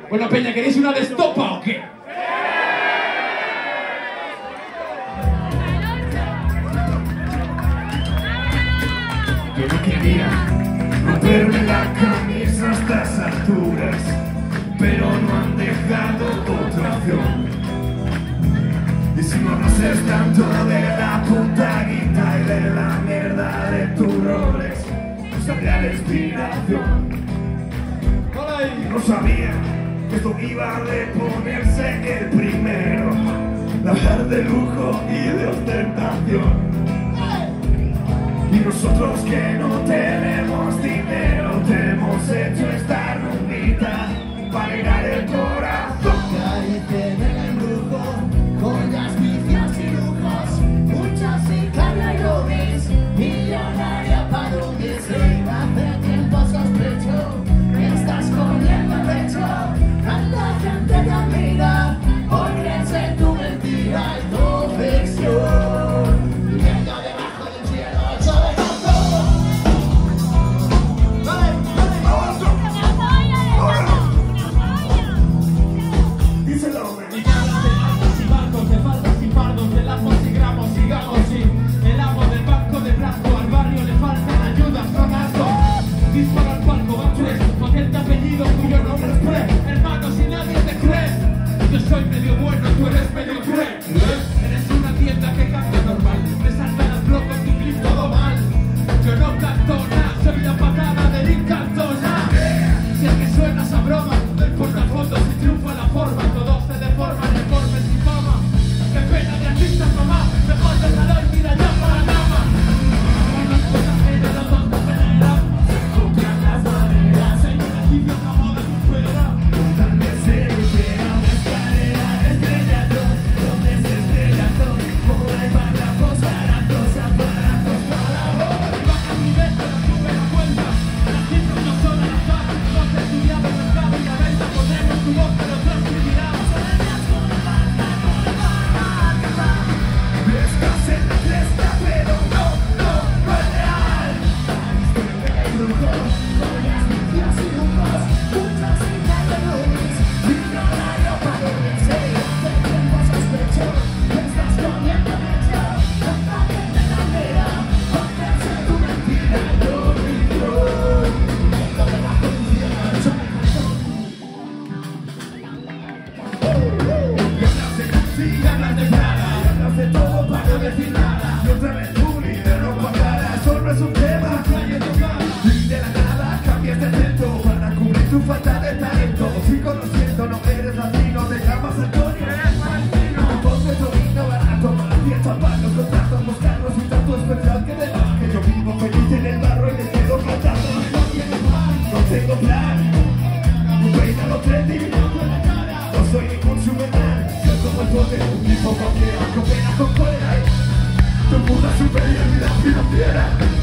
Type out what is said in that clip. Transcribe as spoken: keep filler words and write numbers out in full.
Bueno, peña, ¿queréis una de estopa o qué? Yo no quería romperme la camisa a estas alturas, pero no han dejado otra opción. Y si no haces tanto de la puta guita y de la mierda de tus roles, no sabría la inspiración. No sabía que esto iba de ponerse el primero, de hablar de lujo y de ostentación. Y nosotros que no tenemos dinero, te hemos hecho esta rumbita para alegrar el corazón. Ahí tienen el brujo, joyas, vicios y lujos, muchas y carne y robis, millonaria para un dice. Hace tiempo sospecho que estás comiendo el pecho, a la gente te admira, por creerse tu mentira y tu ficción. Viendo debajo del cielo, hecho de coco. ¡Vale, vale! Díselo, hombre. Y ganas de altos y barcos, de faldas y fardos, de lamos y gramos, sigamos y el amo del banco de blanco, al barrio le faltan ayudas con asco. Dispara al palco, van tres, con aquel apellido cuyo nombre es Pre. Hermano, si nadie te cree, yo soy medio bueno, tú eres medio cruel. Eres una tienda que cambia normal, me saltan las blocos, tu clip todo mal. Yo no canto nada, soy la patada del incantona. Si es que suenas a broma, no importa el fondo, si triunfa la forma, todo se deforma, reformes y fama. Qué pena de artistas, mamá, mejor déjalo y mira ya para Nama. Las cosas ajenas, las dos de pelea, se encuentran las maneras, en un equipo como de tu fuera. Tal vez se libera una escalera de estrellato, donde se estrellato, por ahí van las aparatos, aparatos para vos. Baja mi venta, la sube la cuenta, las cifras no son al azar, no has estudiado el mercado y la venta, pondremos tu voz, pero transcribirás. Estás en la fiesta, pero no, no, no es real. El brujo, Joyas, vicios y lujos, muchas y carne y robis, millonario para un dice. Hace tiempo sospecho que estás comiendo el pecho, a la gente te admira, por creerse tu mentira y tu ficción. Vengo debajo del cielo, hecho de coco. y hablas de Gucci, y hablas de Prada, y hablas de todo para no decir nada. Y otra vez tú, líder, no pagarás, eso no es un tema. Y de la nada cambias de acento para cubrir tu falta de talento. Chico, lo siento, no eres latino, te llamas Antonio, eres valentino. Ponte torino barato para fiesta, para los contratos, buscarlos y tanto especial que de más. Que yo vivo feliz en el barro y me quedo cantando. No tiene plan, no tengo plan. Un peínalo trendy, no soy ningún superman. Soy como el poder, un tipo cualquiera, con pena con cólera. Tu puta superioridad financiera.